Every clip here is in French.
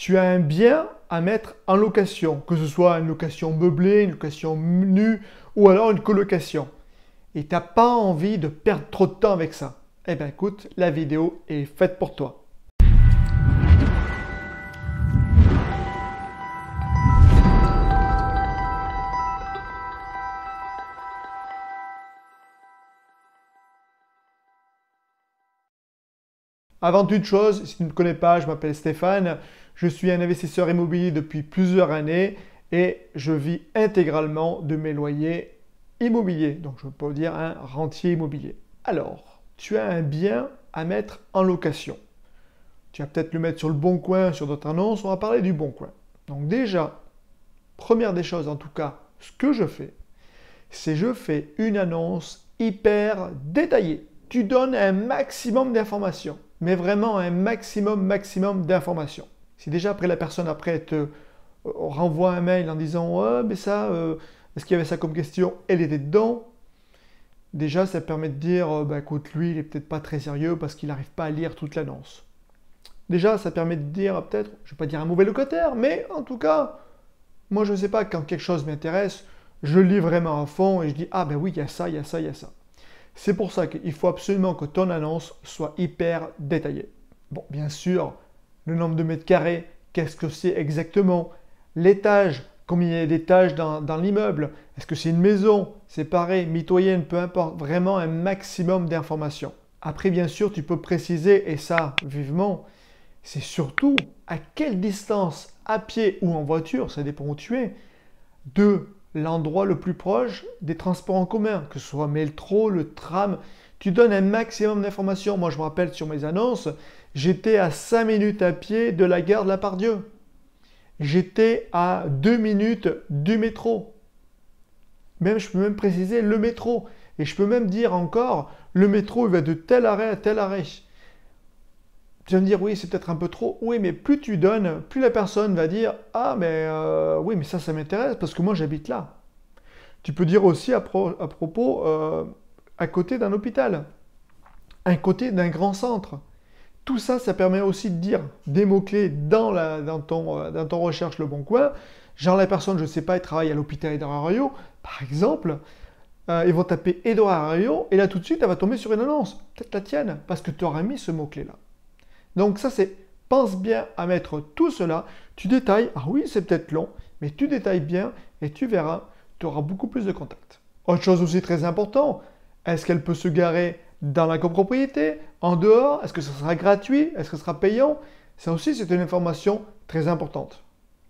tu as un bien à mettre en location, que ce soit une location meublée, une location nue ou alors une colocation. Et tu n'as pas envie de perdre trop de temps avec ça. Eh bien écoute, la vidéo est faite pour toi. Avant toute chose, si tu ne me connais pas, je m'appelle Stéphane, je suis un investisseur immobilier depuis plusieurs années et je vis intégralement de mes loyers immobiliers. Donc je peux dire un rentier immobilier. Alors, tu as un bien à mettre en location. Tu vas peut-être le mettre sur le Bon Coin, sur d'autres annonces, on va parler du Bon Coin. Donc déjà, première des choses en tout cas, ce que je fais, c'est je fais une annonce hyper détaillée. Tu donnes un maximum d'informations, mais vraiment un maximum d'informations. Si déjà après la personne après te renvoie un mail en disant ouais, mais ça, est-ce qu'il y avait ça comme question? Elle était dedans. Déjà, ça permet de dire bah, écoute, lui, il est peut-être pas très sérieux parce qu'il n'arrive pas à lire toute l'annonce. Déjà, ça permet de dire peut-être, je ne vais pas dire un mauvais locataire, mais en tout cas, moi je ne sais pas, quand quelque chose m'intéresse, je lis vraiment à fond et je dis ah ben oui, il y a ça, il y a ça, il y a ça. C'est pour ça qu'il faut absolument que ton annonce soit hyper détaillée. Bon, bien sûr, le nombre de mètres carrés, qu'est-ce que c'est exactement? L'étage, combien il y a d'étages dans l'immeuble? Est-ce que c'est une maison, séparée, mitoyenne, peu importe, vraiment un maximum d'informations. Après, bien sûr, tu peux préciser, et ça, vivement, c'est surtout à quelle distance, à pied ou en voiture, ça dépend où tu es, de l'endroit le plus proche des transports en commun, que ce soit le métro, le tram. Tu donnes un maximum d'informations. Moi, je me rappelle sur mes annonces, j'étais à 5 minutes à pied de la gare de la Part-Dieu. J'étais à 2 minutes du métro. Même, je peux même préciser le métro. Et je peux même dire encore, le métro, il va de tel arrêt à tel arrêt. Tu vas me dire, oui, c'est peut-être un peu trop. Oui, mais plus tu donnes, plus la personne va dire, ah, mais oui, mais ça m'intéresse parce que moi, j'habite là. Tu peux dire aussi à propos, à côté d'un hôpital, à côté d'un grand centre. Tout ça, ça permet aussi de dire des mots-clés dans ton recherche Le Bon Coin. Genre, la personne, je ne sais pas, elle travaille à l'hôpital Édouard Herriot, par exemple. Ils vont taper Édouard Herriot et là, tout de suite, elle va tomber sur une annonce. Peut-être la tienne, parce que tu auras mis ce mot-clé-là. Donc ça c'est, pense bien à mettre tout cela, tu détailles, ah oui c'est peut-être long, mais tu détailles bien et tu verras, tu auras beaucoup plus de contacts. Autre chose aussi très important, est-ce qu'elle peut se garer dans la copropriété, en dehors, est-ce que ce sera gratuit, est-ce que ce sera payant? Ça aussi c'est une information très importante.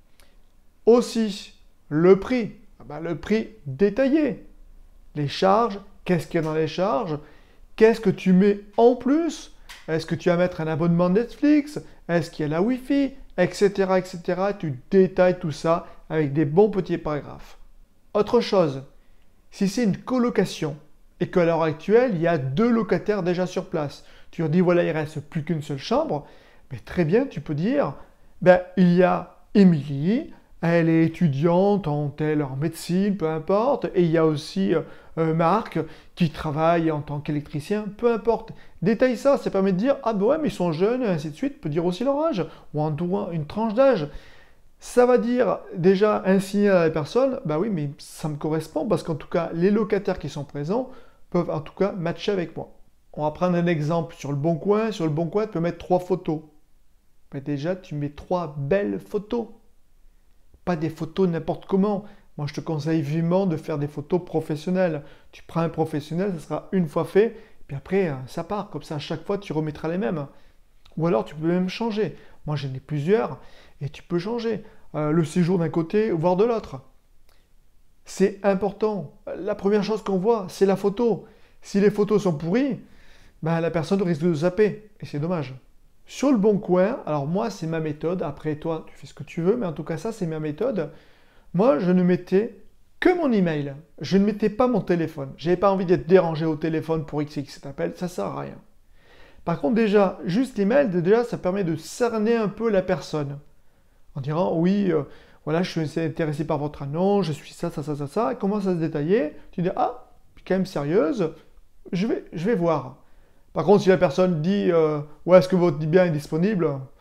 Aussi, le prix, le prix détaillé, les charges, qu'est-ce qu'il y a dans les charges, qu'est-ce que tu mets en plus? Est-ce que tu vas mettre un abonnement Netflix? Est-ce qu'il y a la Wi-Fi? Etc. etc. Tu détailles tout ça avec des bons petits paragraphes. Autre chose, si c'est une colocation et qu'à l'heure actuelle, il y a 2 locataires déjà sur place, tu leur dis voilà, il ne reste plus qu'une seule chambre, mais très bien, tu peux dire il y a Émilie, elle est étudiante en médecine, peu importe, et il y a aussi Marc qui travaille en tant qu'électricien, peu importe. Détaille ça, ça permet de dire ah ben ouais, mais ils sont jeunes, et ainsi de suite, peut dire aussi leur âge, ou en tout une tranche d'âge. Ça va dire déjà un signal à la personne, bah oui, mais ça me correspond, parce qu'en tout cas, les locataires qui sont présents peuvent en tout cas matcher avec moi. On va prendre un exemple sur le Bon Coin. Sur le Bon Coin, tu peux mettre 3 photos. Mais déjà, tu mets 3 belles photos. Pas des photos n'importe comment. Moi, je te conseille vivement de faire des photos professionnelles. Tu prends un professionnel, ça sera une fois fait, puis après, ça part. Comme ça, à chaque fois, tu remettras les mêmes. Ou alors, tu peux même changer. Moi, j'en ai plusieurs, et tu peux changer. Le séjour d'un côté, voire de l'autre. C'est important. La première chose qu'on voit, c'est la photo. Si les photos sont pourries, la personne risque de zapper, et c'est dommage. Sur le Bon Coin, alors moi, c'est ma méthode. Après, toi, tu fais ce que tu veux, mais en tout cas, ça, c'est ma méthode. Moi, je ne mettais que mon email. Je ne mettais pas mon téléphone. Je n'avais pas envie d'être dérangé au téléphone pour XX appel. Ça ne sert à rien. Par contre, déjà, juste l'email, déjà, ça permet de cerner un peu la personne. En disant, oui, voilà, je suis intéressé par votre annonce, je suis ça. Elle commence à se détailler. Tu dis, ah, quand même sérieuse, je vais voir. Par contre, si la personne dit ouais, est-ce que votre bien est disponible?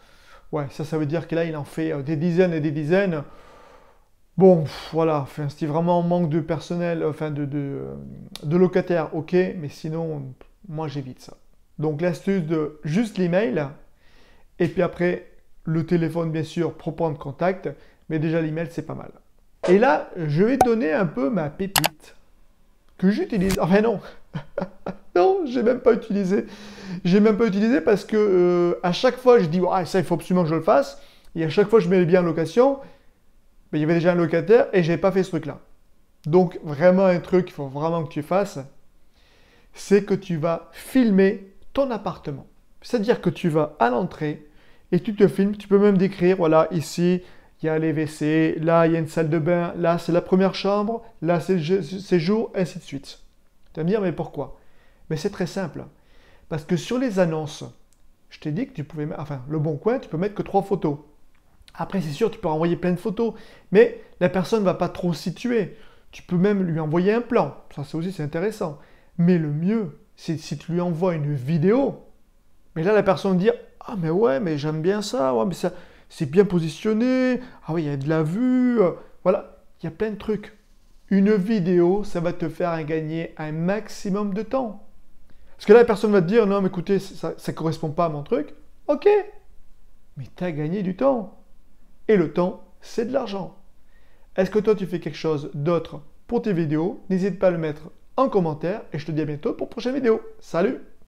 Ouais, ça veut dire que là, il en fait des dizaines et des dizaines. Bon, voilà, enfin, si vraiment on manque de personnel, enfin de locataires, ok, mais sinon, moi j'évite ça. Donc l'astuce de juste l'email, et puis après le téléphone bien sûr pour prendre contact, mais déjà l'email c'est pas mal. Et là, je vais te donner un peu ma pépite que j'utilise. Enfin non, non, j'ai même pas utilisé. J'ai même pas utilisé parce que à chaque fois je dis ouais, ça il faut absolument que je le fasse, et à chaque fois je mets les biens en location. Mais il y avait déjà un locataire et je n'avais pas fait ce truc-là. Donc vraiment un truc qu'il faut vraiment que tu fasses, c'est que tu vas filmer ton appartement. C'est-à-dire que tu vas à l'entrée et tu te filmes, tu peux même décrire, voilà, ici, il y a les WC, là, il y a une salle de bain, là, c'est la première chambre, là, c'est le séjour, ainsi de suite. Tu vas me dire, mais pourquoi? Mais c'est très simple. Parce que sur les annonces, je t'ai dit que tu pouvais, enfin, le Bon Coin, tu peux mettre que 3 photos. Après, c'est sûr, tu peux envoyer plein de photos, mais la personne ne va pas trop se situer. Tu peux même lui envoyer un plan. Ça, c'est aussi c'est intéressant. Mais le mieux, c'est si tu lui envoies une vidéo. Mais là, la personne va dire, ah, mais ouais, mais j'aime bien ça. Ouais, mais ça, c'est bien positionné. Ah oui, il y a de la vue. Voilà, il y a plein de trucs. Une vidéo, ça va te faire gagner un maximum de temps. Parce que là, la personne va te dire, non, mais écoutez, ça ne correspond pas à mon truc. Ok, mais tu as gagné du temps. Et le temps, c'est de l'argent. Est-ce que toi, tu fais quelque chose d'autre pour tes vidéos? N'hésite pas à le mettre en commentaire et je te dis à bientôt pour une prochaine vidéo. Salut!